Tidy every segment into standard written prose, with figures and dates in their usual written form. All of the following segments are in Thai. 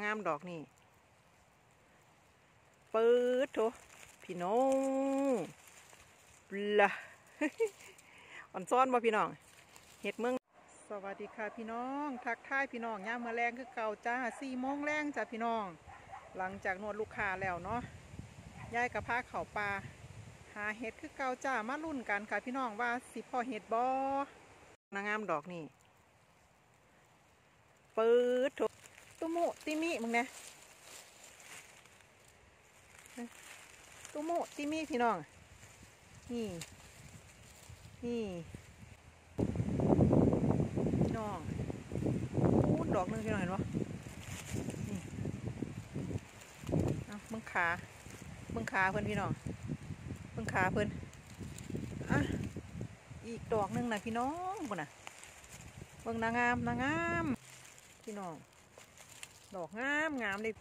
งามดอกนี่ปื๊ดโถพี่น้องละอ่อนซ้อนบ่พี่น้องเห็ดเมืองสวัสดีค่ะพี่น้องทักทายพี่น้องย่ามมื้อแรงคือเก่าจ้า4 โมงแรงจ้าพี่น้องหลังจากนวดลูกค้าแล้วเนาะยายกับพาเข้าป่าหาเห็ดคือเก่าจ้ามาลุ้นกันค่ะพี่น้องว่าสิพอเห็ดบ่นางงามดอกนี่ปื๊ดโถตุมุติมิมึงเนี่ยตุมุติมิพี่น้องนี่พี่น้องพูดดอกนึงพี่น้องเห็นปะนี่เอามึงขาเพื่อนพี่น้องมึงขาเพื่อนอ่ะอีกดอกนึงนะพี่น้องคนน่ะเบิ่งนางงามพี่น้องดอกงามเลย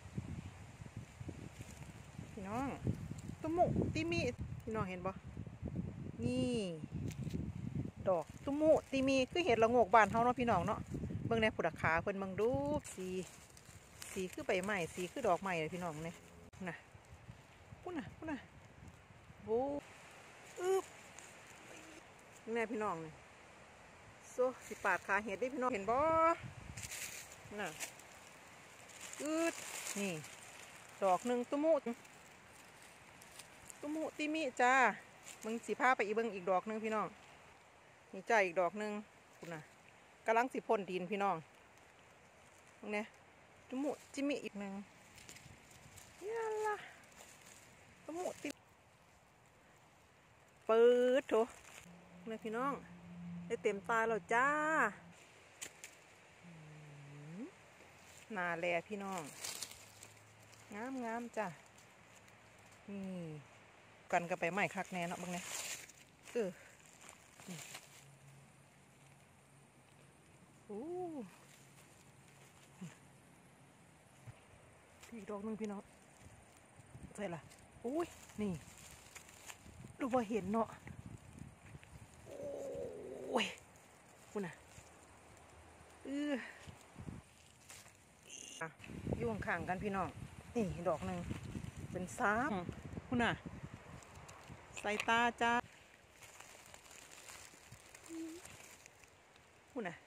พี่น้องตุมุติมิพี่น้องเห็นปะนี่ดอกตุมุติมีคือเห็ดละโงกบานเฮาเนาะพี่น้องเนาะเบิ่งในผุดขาเพิ่นเบิ่งดูสีคือใบไม้สีคือดอกไม้เลยพี่น้องเนี่ยน่ะพุ่นน่ะโว้อึ๊บแม่พี่น้องนี่โซสิปาดขาเห็ดได้พี่น้องเห็นบ่น่ะอึดนี่ดอกหนึ่งตุมุติมิจ้ามึงสีผ้าไปอีเบิ่งอีกดอกหนึ่งพี่น้องนี่จ้าอีกดอกหนึ่งคุณน่ะกำลังสิพ่นดินพี่น้องเนี่ยตุมุจิมิอีกหนึ่งนี่ล่ะตุมุติปื๊ดโถเนี่ยพี่น้องได้เต็มตาแล้วจ้านาแลพี่น้องงามจ้านี่กันกันไปใหม่คักแน่เนาะบ้างเนี่ยโอ้อีกดอกนึงพี่น้องใช่ละอุ้ยนี่ดูว่าเห็นเนาะโอ้ยคุณน่ะยุ่งข้างกันพี่น้องนี่ดอกหนึ่งเป็น3คุณน่ะใส่ตาจ้าคุณน่ะ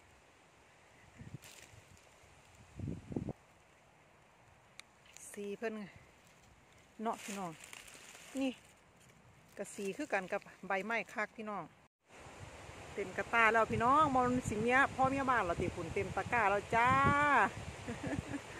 สีเพิ่นเนาะพี่น้องนี่กระสีคือกันกับใบไม้คักพี่น้องเต็มกระตาแล้วพี่น้องมองสิเมียพ่อเมียบ้านเราติฝุ่นเต็มตะกร้าแล้วจ้า